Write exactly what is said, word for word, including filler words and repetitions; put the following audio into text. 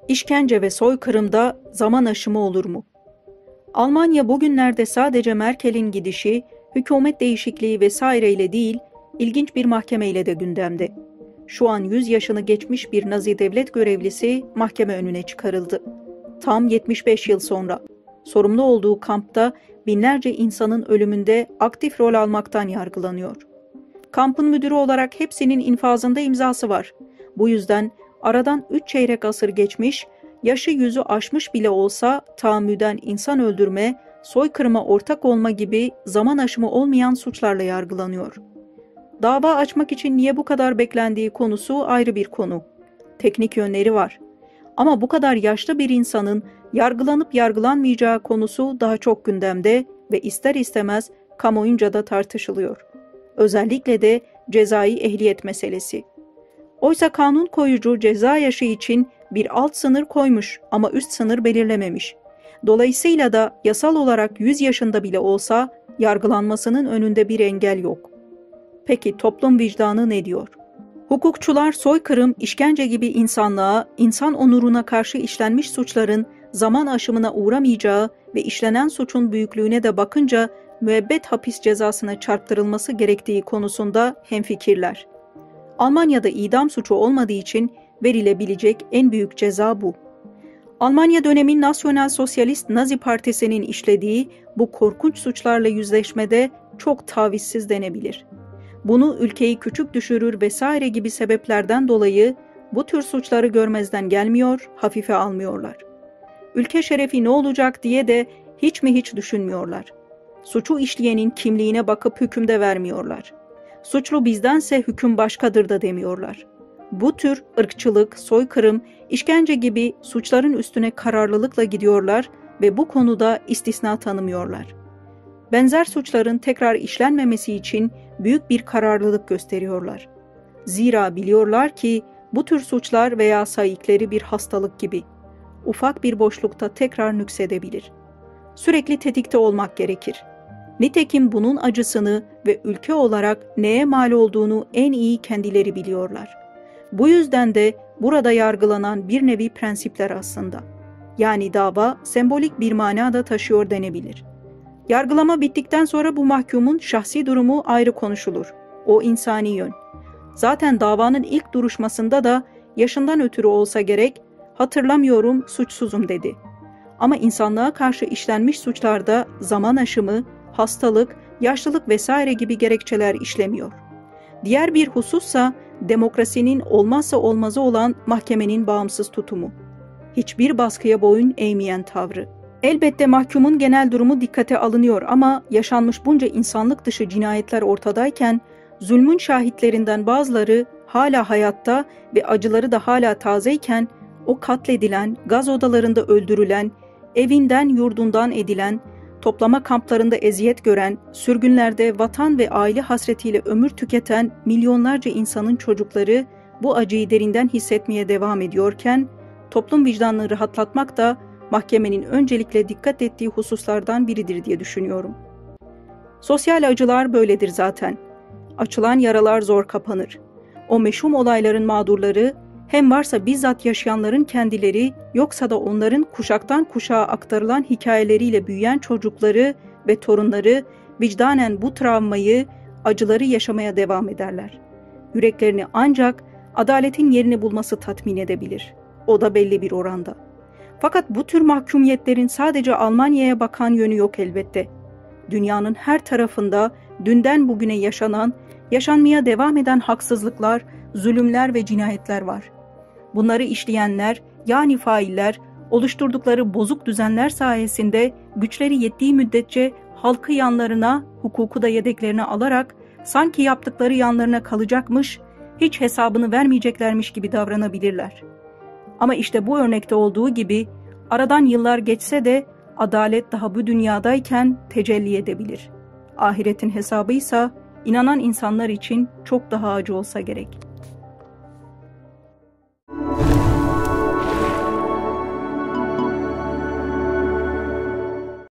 İşkence ve soykırımda zaman aşımı olur mu? Almanya bugünlerde sadece Merkel'in gidişi, hükümet değişikliği vesaireyle değil, ilginç bir mahkemeyle de gündemde. Şu an yüz yaşını geçmiş bir Nazi devlet görevlisi mahkeme önüne çıkarıldı. Tam yetmiş beş yıl sonra. Sorumlu olduğu kampta binlerce insanın ölümünde aktif rol almaktan yargılanıyor. Kampın müdürü olarak hepsinin infazında imzası var. Bu yüzden aradan üç çeyrek asır geçmiş, yaşı yüzü aşmış bile olsa tahammüden insan öldürme, soykırıma ortak olma gibi zaman aşımı olmayan suçlarla yargılanıyor. Dava açmak için niye bu kadar beklendiği konusu ayrı bir konu. Teknik yönleri var. Ama bu kadar yaşlı bir insanın yargılanıp yargılanmayacağı konusu daha çok gündemde ve ister istemez kamuoyunca da tartışılıyor. Özellikle de cezai ehliyet meselesi. Oysa kanun koyucu ceza yaşı için bir alt sınır koymuş ama üst sınır belirlememiş. Dolayısıyla da yasal olarak yüz yaşında bile olsa yargılanmasının önünde bir engel yok. Peki toplum vicdanı ne diyor? Hukukçular soykırım, işkence gibi insanlığa, insan onuruna karşı işlenmiş suçların zaman aşımına uğramayacağı ve işlenen suçun büyüklüğüne de bakınca müebbet hapis cezasına çarptırılması gerektiği konusunda hemfikirler. Almanya'da idam suçu olmadığı için verilebilecek en büyük ceza bu. Almanya dönemin Nasyonal Sosyalist Nazi Partisi'nin işlediği bu korkunç suçlarla yüzleşmede çok tavizsiz denebilir. Bunu ülkeyi küçük düşürür vesaire gibi sebeplerden dolayı bu tür suçları görmezden gelmiyor, hafife almıyorlar. Ülke şerefi ne olacak diye de hiç mi hiç düşünmüyorlar. Suçu işleyenin kimliğine bakıp hüküm de vermiyorlar. Suçlu bizdense hüküm başkadır da demiyorlar. Bu tür ırkçılık, soykırım, işkence gibi suçların üstüne kararlılıkla gidiyorlar ve bu konuda istisna tanımıyorlar. Benzer suçların tekrar işlenmemesi için büyük bir kararlılık gösteriyorlar. Zira biliyorlar ki bu tür suçlar veya saikleri bir hastalık gibi. Ufak bir boşlukta tekrar nüksedebilir. Sürekli tetikte olmak gerekir. Nitekim bunun acısını ve ülke olarak neye mal olduğunu en iyi kendileri biliyorlar. Bu yüzden de burada yargılanan bir nevi prensipler aslında. Yani dava sembolik bir mana da taşıyor denebilir. Yargılama bittikten sonra bu mahkumun şahsi durumu ayrı konuşulur. O insani yön. Zaten davanın ilk duruşmasında da yaşından ötürü olsa gerek, hatırlamıyorum, suçsuzum dedi. Ama insanlığa karşı işlenmiş suçlarda zaman aşımı, hastalık, yaşlılık vesaire gibi gerekçeler işlemiyor. Diğer bir husussa demokrasinin olmazsa olmazı olan mahkemenin bağımsız tutumu. Hiçbir baskıya boyun eğmeyen tavrı. Elbette mahkumun genel durumu dikkate alınıyor ama yaşanmış bunca insanlık dışı cinayetler ortadayken zulmün şahitlerinden bazıları hala hayatta ve acıları da hala tazeyken o katledilen, gaz odalarında öldürülen, evinden yurdundan edilen, toplama kamplarında eziyet gören, sürgünlerde vatan ve aile hasretiyle ömür tüketen milyonlarca insanın çocukları bu acıyı derinden hissetmeye devam ediyorken, toplum vicdanını rahatlatmak da mahkemenin öncelikle dikkat ettiği hususlardan biridir diye düşünüyorum. Sosyal acılar böyledir zaten. Açılan yaralar zor kapanır. O meşhum olayların mağdurları, hem varsa bizzat yaşayanların kendileri, yoksa da onların kuşaktan kuşağa aktarılan hikayeleriyle büyüyen çocukları ve torunları vicdanen bu travmayı, acıları yaşamaya devam ederler. Yüreklerini ancak adaletin yerini bulması tatmin edebilir. O da belli bir oranda. Fakat bu tür mahkumiyetlerin sadece Almanya'ya bakan yönü yok elbette. Dünyanın her tarafında dünden bugüne yaşanan, yaşanmaya devam eden haksızlıklar, zulümler ve cinayetler var. Bunları işleyenler, yani failler, oluşturdukları bozuk düzenler sayesinde güçleri yettiği müddetçe halkı yanlarına, hukuku da yedeklerine alarak sanki yaptıkları yanlarına kalacakmış, hiç hesabını vermeyeceklermiş gibi davranabilirler. Ama işte bu örnekte olduğu gibi aradan yıllar geçse de adalet daha bu dünyadayken tecelli edebilir. Ahiretin hesabıysa inanan insanlar için çok daha acı olsa gerek.